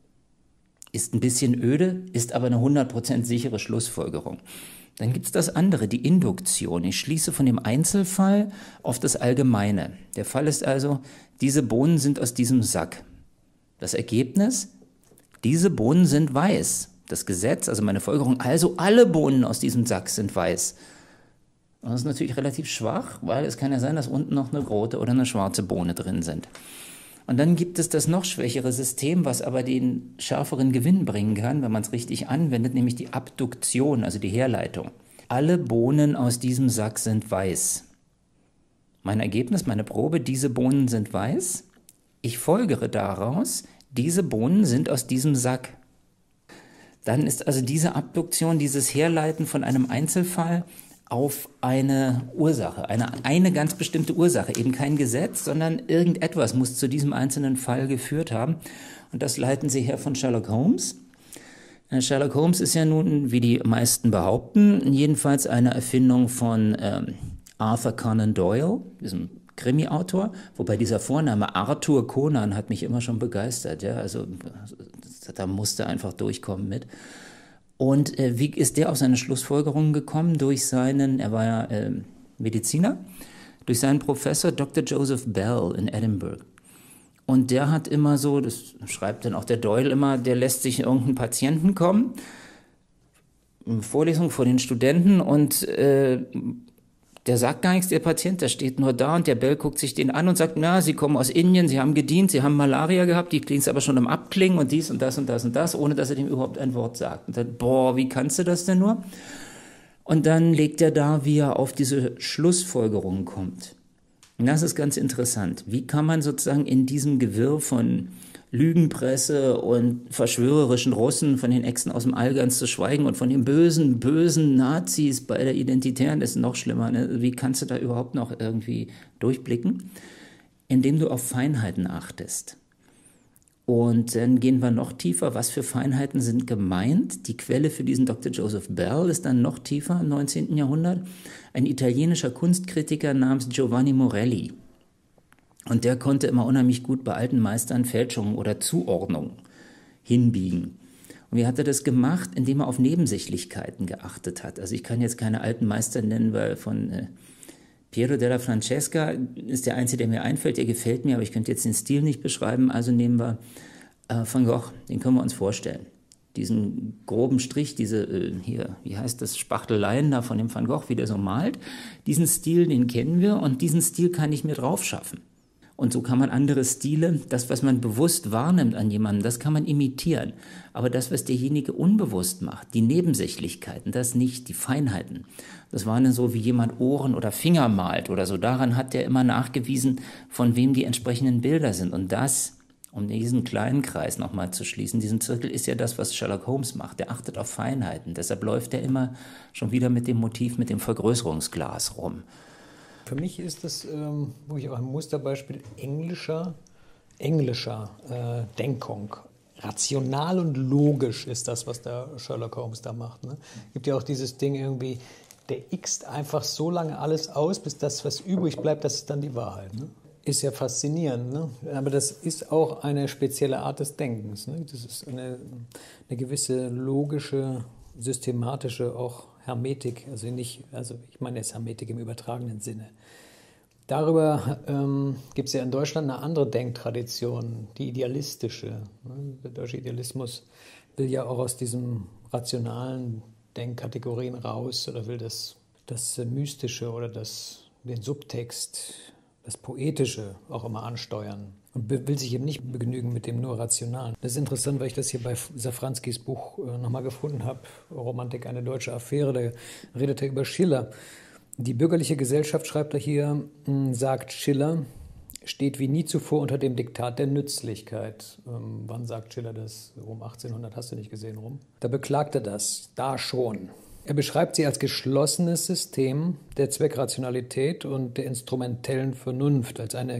Speaker 2: Ist ein bisschen öde, ist aber eine 100% sichere Schlussfolgerung. Dann gibt es das andere, die Induktion. Ich schließe von dem Einzelfall auf das Allgemeine. Der Fall ist also, diese Bohnen sind aus diesem Sack. Das Ergebnis, diese Bohnen sind weiß. Das Gesetz, also meine Folgerung, also alle Bohnen aus diesem Sack sind weiß. Und das ist natürlich relativ schwach, weil es kann ja sein, dass unten noch eine rote oder eine schwarze Bohne drin sind. Und dann gibt es das noch schwächere System, was aber den schärferen Gewinn bringen kann, wenn man es richtig anwendet, nämlich die Abduktion, also die Herleitung. Alle Bohnen aus diesem Sack sind weiß. Mein Ergebnis, meine Probe, diese Bohnen sind weiß. Ich folgere daraus, diese Bohnen sind aus diesem Sack. Dann ist also diese Abduktion, dieses Herleiten von einem Einzelfall auf eine Ursache, eine ganz bestimmte Ursache, eben kein Gesetz, sondern irgendetwas muss zu diesem einzelnen Fall geführt haben. Und das leiten sie her von Sherlock Holmes. Sherlock Holmes ist ja nun, wie die meisten behaupten, jedenfalls eine Erfindung von Arthur Conan Doyle, diesem Krimi-Autor, wobei dieser Vorname Arthur Conan hat mich immer schon begeistert. Ja? Also da musste einfach durchkommen mit. Und wie ist der auf seine Schlussfolgerungen gekommen? Er war ja Mediziner, durch seinen Professor Dr. Joseph Bell in Edinburgh. Und der hat immer so, das schreibt dann auch der Doyle immer, der lässt sich irgendeinen Patienten kommen, eine Vorlesung vor den Studenten und der sagt gar nichts, der Patient, der steht nur da und der Bell guckt sich den an und sagt, na, Sie kommen aus Indien, Sie haben gedient, Sie haben Malaria gehabt, die klingen aber schon am Abklingen und dies und das und das und das, ohne dass er dem überhaupt ein Wort sagt. Und dann, boah, wie kannst du das denn nur? Und dann legt er da, wie er auf diese Schlussfolgerungen kommt. Und das ist ganz interessant. Wie kann man sozusagen in diesem Gewirr von Lügenpresse und verschwörerischen Russen, von den Echsen aus dem All ganz zu schweigen und von den bösen, bösen Nazis bei der Identitären, das ist noch schlimmer. Ne? Wie kannst du da überhaupt noch irgendwie durchblicken? indem du auf Feinheiten achtest. Und dann gehen wir noch tiefer. Was für Feinheiten sind gemeint? Die Quelle für diesen Dr. Joseph Bell ist dann noch tiefer im 19. Jahrhundert. Ein italienischer Kunstkritiker namens Giovanni Morelli. Und der konnte immer unheimlich gut bei alten Meistern Fälschungen oder Zuordnungen hinbiegen. Und wie hat er das gemacht? Indem er auf Nebensächlichkeiten geachtet hat. Also ich kann jetzt keine alten Meister nennen, weil von Piero della Francesca ist der einzige, der mir einfällt. Der gefällt mir, aber ich könnte jetzt den Stil nicht beschreiben. Also nehmen wir Van Gogh, den können wir uns vorstellen. Diesen groben Strich, diese, hier, wie heißt das, Spachteleien da von dem Van Gogh, wie der so malt. Diesen Stil, den kennen wir und diesen Stil kann ich mir drauf schaffen. Und so kann man andere Stile, das, was man bewusst wahrnimmt an jemandem, das kann man imitieren. Aber das, was derjenige unbewusst macht, die Nebensächlichkeiten, das nicht, die Feinheiten. Das waren dann so, wie jemand Ohren oder Finger malt oder so. Daran hat der immer nachgewiesen, von wem die entsprechenden Bilder sind. Und das, um diesen kleinen Kreis nochmal zu schließen, diesen Zirkel, ist ja das, was Sherlock Holmes macht. Der achtet auf Feinheiten. Deshalb läuft er immer schon wieder mit dem Motiv, mit dem Vergrößerungsglas rum.
Speaker 3: Für mich ist das, wo ich auch ein Musterbeispiel englischer Denkung. Rational und logisch ist das, was der Sherlock Holmes da macht. Ne? Gibt ja auch dieses Ding irgendwie, der x einfach so lange alles aus, bis das, was übrig bleibt, das ist dann die Wahrheit. Ne? Ist ja faszinierend, ne? Aber das ist auch eine spezielle Art des Denkens. Ne? Das ist eine gewisse logische, systematische auch Hermetik, also ich meine jetzt Hermetik im übertragenen Sinne. Darüber gibt es ja in Deutschland eine andere Denktradition, die idealistische. Der deutsche Idealismus will ja auch aus diesen rationalen Denkkategorien raus oder will das Mystische oder den Subtext, das Poetische auch immer ansteuern. Und will sich eben nicht begnügen mit dem nur Rationalen. Das ist interessant, weil ich das hier bei Safranskis Buch nochmal gefunden habe, Romantik, eine deutsche Affäre, da redet er über Schiller. Die bürgerliche Gesellschaft, schreibt er hier, sagt Schiller, steht wie nie zuvor unter dem Diktat der Nützlichkeit. Wann sagt Schiller das? Um 1800, hast du nicht gesehen, rum? Da beklagt er das, da schon. Er beschreibt sie als geschlossenes System der Zweckrationalität und der instrumentellen Vernunft, als eine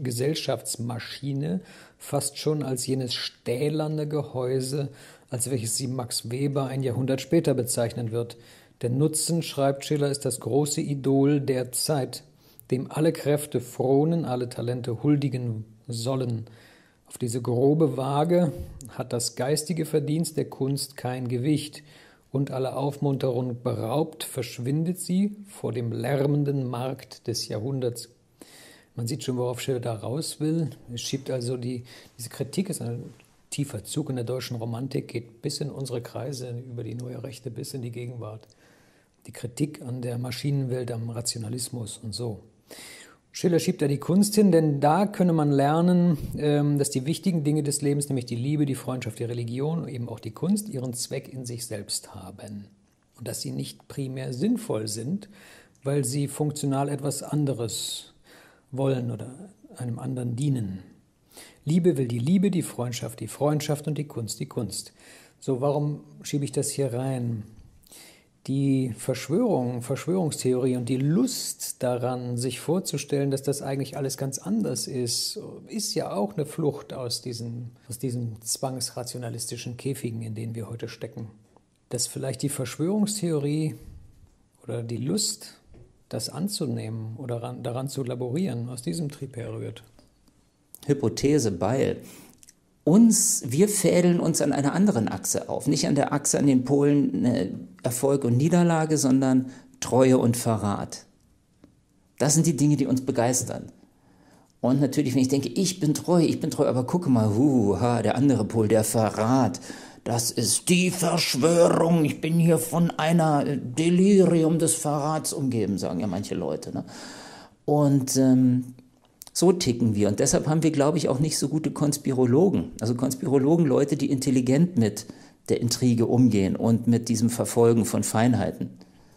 Speaker 3: Gesellschaftsmaschine, fast schon als jenes stählerne Gehäuse, als welches sie Max Weber ein Jahrhundert später bezeichnen wird. Der Nutzen, schreibt Schiller, ist das große Idol der Zeit, dem alle Kräfte fronen, alle Talente huldigen sollen. Auf diese grobe Waage hat das geistige Verdienst der Kunst kein Gewicht, und aller Aufmunterung beraubt, verschwindet sie vor dem lärmenden Markt des Jahrhunderts. Man sieht schon, worauf Schiller da raus will. Es schiebt also diese Kritik, ist ein tiefer Zug in der deutschen Romantik, geht bis in unsere Kreise, über die Neue Rechte bis in die Gegenwart. Die Kritik an der Maschinenwelt, am Rationalismus und so. Schiller schiebt da die Kunst hin, denn da könne man lernen, dass die wichtigen Dinge des Lebens, nämlich die Liebe, die Freundschaft, die Religion und eben auch die Kunst, ihren Zweck in sich selbst haben. Und dass sie nicht primär sinnvoll sind, weil sie funktional etwas anderes wollen oder einem anderen dienen. Liebe will die Liebe, die Freundschaft und die Kunst die Kunst. So, warum schiebe ich das hier rein? Die Verschwörungstheorie und die Lust daran, sich vorzustellen, dass das eigentlich alles ganz anders ist ja auch eine Flucht aus diesen zwangsrationalistischen Käfigen, in denen wir heute stecken. Dass vielleicht die Verschwörungstheorie oder die Lust, das anzunehmen oder daran zu laborieren, aus diesem Trieb herrührt.
Speaker 2: Hypothese, Beil. Wir fädeln uns an einer anderen Achse auf. Nicht an der Achse an den Polen Erfolg und Niederlage, sondern Treue und Verrat. Das sind die Dinge, die uns begeistern. Und natürlich, wenn ich denke, ich bin treu, aber gucke mal, der andere Pol, der Verrat, das ist die Verschwörung, ich bin hier von einer Delirium des Verrats umgeben, sagen ja manche Leute. Ne? Und so ticken wir. Und deshalb haben wir, glaube ich, auch nicht so gute Konspirologen. Also Konspirologen, Leute, die intelligent mit der Intrige umgehen und mit diesem Verfolgen von Feinheiten.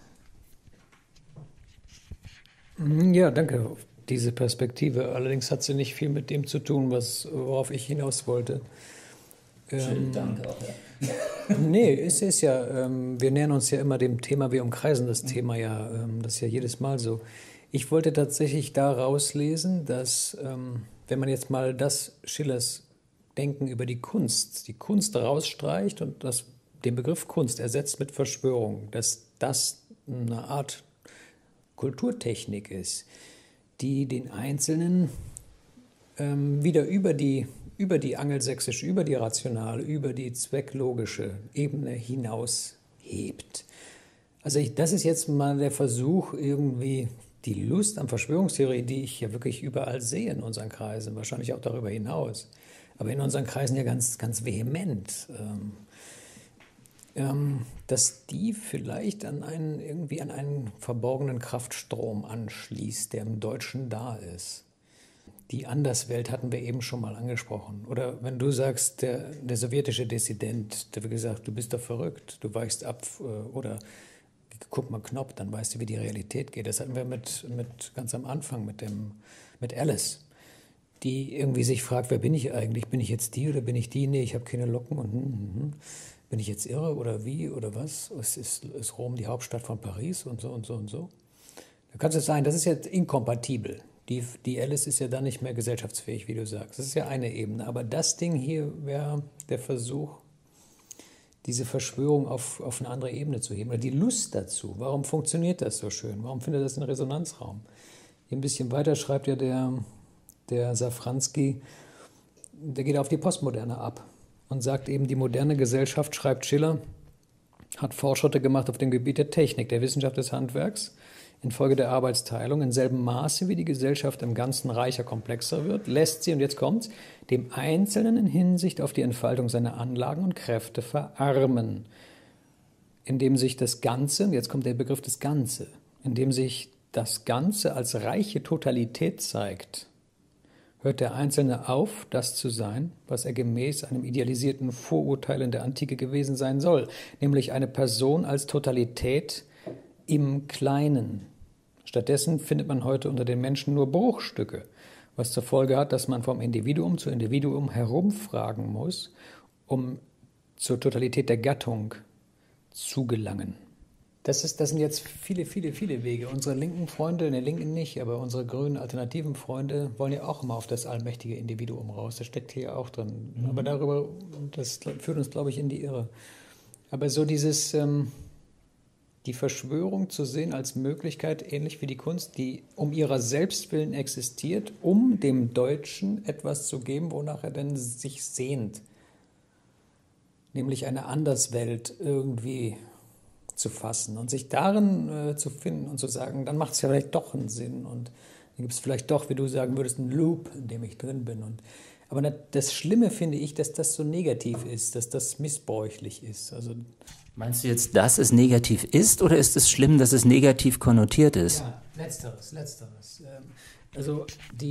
Speaker 3: Ja, danke auf diese Perspektive. Allerdings hat sie nicht viel mit dem zu tun, worauf ich hinaus wollte.
Speaker 2: Schönen Dank auch. Ja.
Speaker 3: Nee, es ist ja, wir nähern uns ja immer dem Thema, wir umkreisen das Thema ja, das ist ja jedes Mal so. Ich wollte tatsächlich da rauslesen, dass, wenn man jetzt mal das Schillers Denken über die Kunst rausstreicht und den Begriff Kunst ersetzt mit Verschwörung, dass das eine Art Kulturtechnik ist, die den Einzelnen wieder über die angelsächsische, über die rationale, über die zwecklogische Ebene hinaus hebt. Also das ist jetzt mal der Versuch, irgendwie die Lust an Verschwörungstheorie, die ich ja wirklich überall sehe in unseren Kreisen, wahrscheinlich auch darüber hinaus, aber in unseren Kreisen ja ganz, ganz vehement, dass die vielleicht an einen verborgenen Kraftstrom anschließt, der im Deutschen da ist. Die Anderswelt hatten wir eben schon mal angesprochen. Oder wenn du sagst, der sowjetische Dissident, der hat gesagt, du bist doch verrückt, du weichst ab oder guck mal Knopf, dann weißt du, wie die Realität geht. Das hatten wir mit ganz am Anfang mit Alice, die irgendwie sich fragt, wer bin ich eigentlich? Bin ich jetzt die oder bin ich die? Nee, ich habe keine Locken und bin ich jetzt irre oder wie oder was? Ist Rom die Hauptstadt von Paris und so und so und so? Da kann es sein, das ist jetzt inkompatibel. Die Alice ist ja dann nicht mehr gesellschaftsfähig, wie du sagst. Das ist ja eine Ebene. Aber das Ding hier wäre der Versuch, diese Verschwörung auf eine andere Ebene zu heben. Oder die Lust dazu. Warum funktioniert das so schön? Warum findet das einen Resonanzraum? Hier ein bisschen weiter schreibt ja der Safranski, der geht auf die Postmoderne ab und sagt eben, die moderne Gesellschaft, schreibt Schiller, hat Fortschritte gemacht auf dem Gebiet der Technik, der Wissenschaft des Handwerks. Infolge der Arbeitsteilung, in selben Maße wie die Gesellschaft im Ganzen reicher, komplexer wird, lässt sie, und jetzt kommt's, dem Einzelnen in Hinsicht auf die Entfaltung seiner Anlagen und Kräfte verarmen, indem sich das Ganze, und jetzt kommt der Begriff des Ganze, indem sich das Ganze als reiche Totalität zeigt, hört der Einzelne auf, das zu sein, was er gemäß einem idealisierten Vorurteil in der Antike gewesen sein soll, nämlich eine Person als Totalität im Kleinen. Stattdessen findet man heute unter den Menschen nur Bruchstücke, was zur Folge hat, dass man vom Individuum zu Individuum herumfragen muss, um zur Totalität der Gattung zu gelangen. Das sind jetzt viele, viele, viele Wege. Unsere linken Freunde, ne, linken nicht, aber unsere grünen alternativen Freunde wollen ja auch immer auf das allmächtige Individuum raus. Das steckt hier auch drin. Aber das führt uns, glaube ich, in die Irre. Aber so die Verschwörung zu sehen als Möglichkeit, ähnlich wie die Kunst, die um ihrer selbst willen existiert, um dem Deutschen etwas zu geben, wonach er denn sich sehnt. Nämlich eine Anderswelt irgendwie zu fassen und sich darin zu finden und zu sagen, dann macht es ja vielleicht doch einen Sinn und dann gibt es vielleicht doch, wie du sagen würdest, einen Loop, in dem ich drin bin. Aber das Schlimme finde ich, dass das so negativ ist, dass das missbräuchlich ist. Also
Speaker 2: meinst du jetzt, dass es negativ ist oder ist es schlimm, dass es negativ konnotiert ist?
Speaker 3: Ja, Letzteres. Also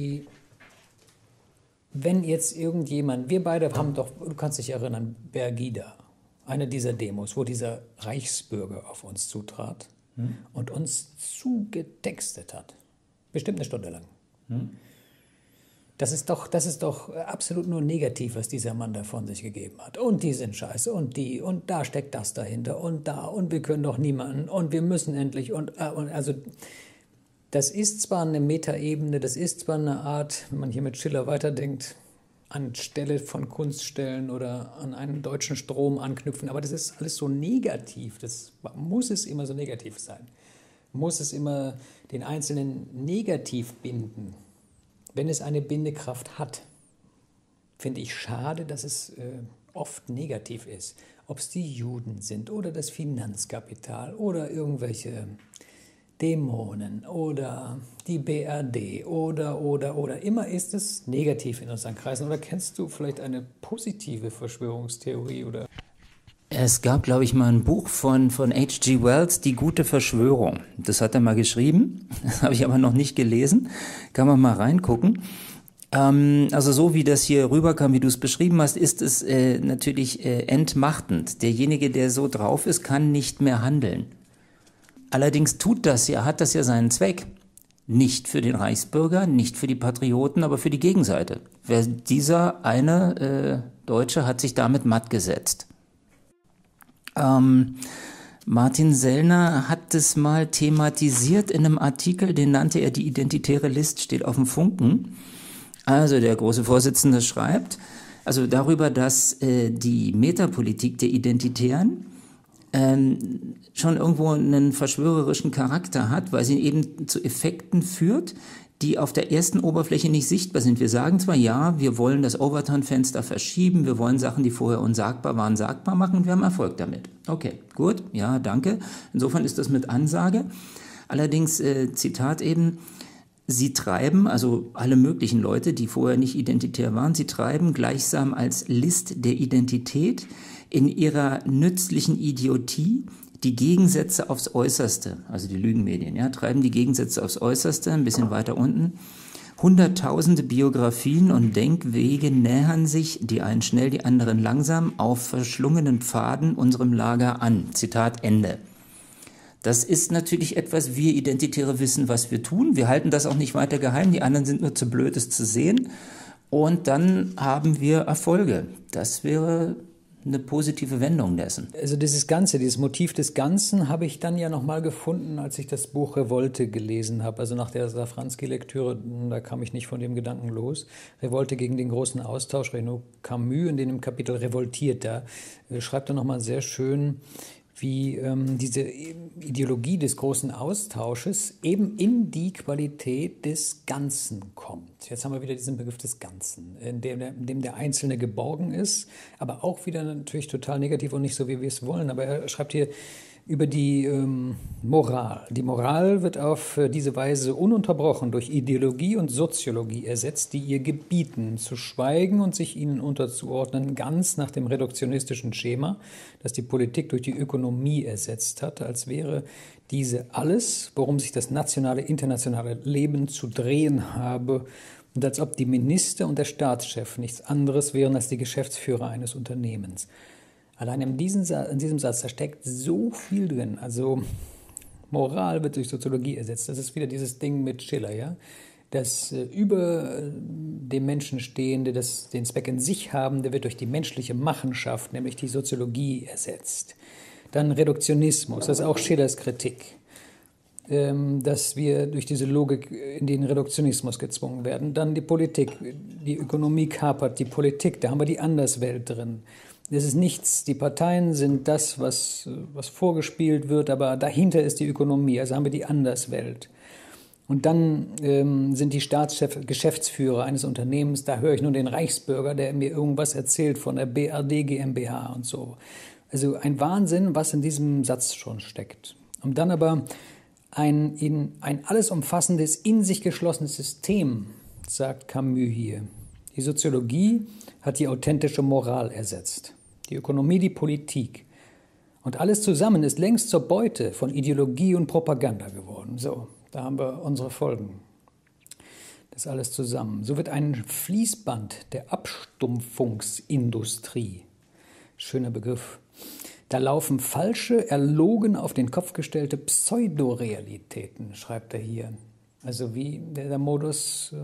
Speaker 3: wenn jetzt irgendjemand, wir beide haben doch, du kannst dich erinnern, Bergida, eine dieser Demos, wo dieser Reichsbürger auf uns zutrat und uns zugetextet hat. Bestimmt eine Stunde lang. Das ist doch absolut nur negativ, was dieser Mann da von sich gegeben hat. Und die sind scheiße und die und da steckt das dahinter und da und wir können doch niemanden und wir müssen endlich und also das ist zwar eine Metaebene, das ist zwar eine Art, wenn man hier mit Schiller weiterdenkt, anstelle von Kunststellen oder an einen deutschen Strom anknüpfen, aber das ist alles so negativ, muss es immer so negativ sein, muss es immer den Einzelnen negativ binden. Wenn es eine Bindekraft hat, finde ich schade, dass es oft negativ ist. Ob es die Juden sind oder das Finanzkapital oder irgendwelche Dämonen oder die BRD oder. Immer ist es negativ in unseren Kreisen. Oder kennst du vielleicht eine positive Verschwörungstheorie? Oder?
Speaker 2: Es gab, glaube ich, mal ein Buch von H.G. Wells, Die gute Verschwörung. Das hat er mal geschrieben, das habe ich aber noch nicht gelesen. Kann man mal reingucken. Also so wie das hier rüberkam, wie du es beschrieben hast, ist es natürlich entmachtend. Derjenige, der so drauf ist, kann nicht mehr handeln. Allerdings hat das ja seinen Zweck. Nicht für den Reichsbürger, nicht für die Patrioten, aber für die Gegenseite. Wer dieser eine Deutsche hat sich damit matt gesetzt. Martin Sellner hat es mal thematisiert in einem Artikel, den nannte er die identitäre List, steht auf dem Funken. Also der große Vorsitzende schreibt, also darüber, dass die Metapolitik der Identitären schon irgendwo einen verschwörerischen Charakter hat, weil sie eben zu Effekten führt, die auf der ersten Oberfläche nicht sichtbar sind. Wir sagen zwar, ja, wir wollen das Overton-Fenster verschieben, wir wollen Sachen, die vorher unsagbar waren, sagbar machen und wir haben Erfolg damit. Okay, gut, ja, danke. Insofern ist das mit Ansage. Allerdings, Zitat eben, sie treiben, also alle möglichen Leute, die vorher nicht identitär waren, sie treiben gleichsam als List der Identität in ihrer nützlichen Idiotie die Gegensätze aufs Äußerste, also die Lügenmedien, ja, treiben die Gegensätze aufs Äußerste, ein bisschen weiter unten. Hunderttausende Biografien und Denkwege nähern sich, die einen schnell, die anderen langsam, auf verschlungenen Pfaden unserem Lager an. Zitat Ende. Das ist natürlich etwas, wir Identitäre wissen, was wir tun. Wir halten das auch nicht weiter geheim, die anderen sind nur zu blöd, es zu sehen. Und dann haben wir Erfolge. Das wäre eine positive Wendung dessen.
Speaker 3: Also dieses Ganze, dieses Motiv des Ganzen habe ich dann ja nochmal gefunden, als ich das Buch Revolte gelesen habe. Also nach der Safranski-Lektüre, da kam ich nicht von dem Gedanken los. Revolte gegen den großen Austausch, Renaud Camus, in dem Kapitel Revoltiert, da schreibt er nochmal sehr schön, wie diese Ideologie des großen Austausches eben in die Qualität des Ganzen kommt. Jetzt haben wir wieder diesen Begriff des Ganzen, in dem der Einzelne geborgen ist, aber auch wieder natürlich total negativ und nicht so, wie wir es wollen. Aber er schreibt hier über die Moral. Die Moral wird auf diese Weise ununterbrochen durch Ideologie und Soziologie ersetzt, die ihr gebieten, zu schweigen und sich ihnen unterzuordnen, ganz nach dem reduktionistischen Schema, das die Politik durch die Ökonomie ersetzt hat, als wäre diese alles, worum sich das nationale, internationale Leben zu drehen habe, und als ob die Minister und der Staatschef nichts anderes wären als die Geschäftsführer eines Unternehmens. Allein in diesem Satz, da steckt so viel drin. Also Moral wird durch Soziologie ersetzt. Das ist wieder dieses Ding mit Schiller, ja? Das über dem Menschen Stehende, das den Zweck in sich haben, der wird durch die menschliche Machenschaft, nämlich die Soziologie, ersetzt. Dann Reduktionismus, das ist auch Schillers Kritik, dass wir durch diese Logik in den Reduktionismus gezwungen werden. Dann die Politik, die Ökonomie kapert die Politik, da haben wir die Anderswelt drin. Das ist nichts, die Parteien sind das, was vorgespielt wird, aber dahinter ist die Ökonomie, also haben wir die Anderswelt. Und dann sind die Geschäftsführer eines Unternehmens, da höre ich nur den Reichsbürger, der mir irgendwas erzählt von der BRD GmbH und so. Also ein Wahnsinn, was in diesem Satz schon steckt. Und dann aber ein alles umfassendes, in sich geschlossenes System, sagt Camus hier. Die Soziologie hat die authentische Moral ersetzt, die Ökonomie die Politik. Und alles zusammen ist längst zur Beute von Ideologie und Propaganda geworden. So, da haben wir unsere Folgen. Das alles zusammen. So wird ein Fließband der Abstumpfungsindustrie, schöner Begriff, da laufen falsche, erlogen auf den Kopf gestellte Pseudorealitäten, schreibt er hier. Also wie der Modus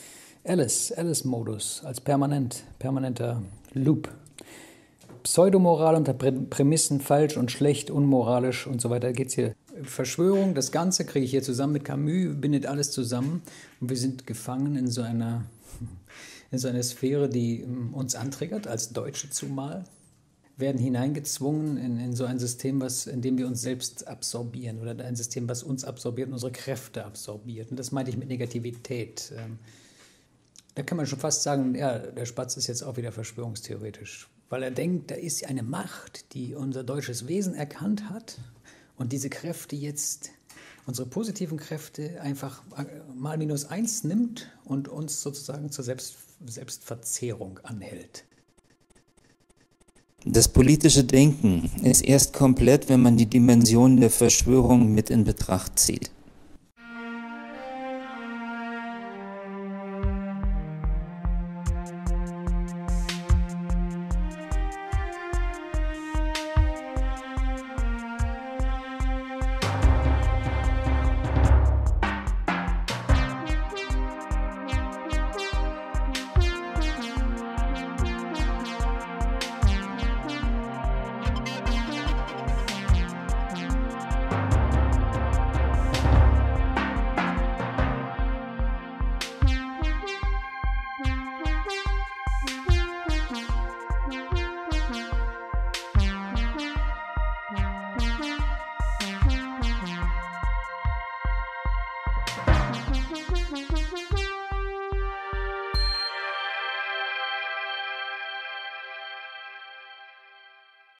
Speaker 3: Alice-Modus als permanenter Loop. Pseudomoral unter Prämissen, falsch und schlecht, unmoralisch und so weiter geht es hier. Verschwörung, das Ganze kriege ich hier zusammen mit Camus, bindet alles zusammen und wir sind gefangen in so einer Sphäre, die uns antriggert, als Deutsche zumal, werden hineingezwungen in so ein System, in dem wir uns selbst absorbieren oder ein System, was uns absorbiert und unsere Kräfte absorbiert. Und das meinte ich mit Negativität. Da kann man schon fast sagen, ja, der Spatz ist jetzt auch wieder verschwörungstheoretisch, weil er denkt, da ist eine Macht, die unser deutsches Wesen erkannt hat und diese Kräfte jetzt, unsere positiven Kräfte, einfach mal -1 nimmt und uns sozusagen zur Selbstverzehrung anhält.
Speaker 2: Das politische Denken ist erst komplett, wenn man die Dimension der Verschwörung mit in Betracht zieht.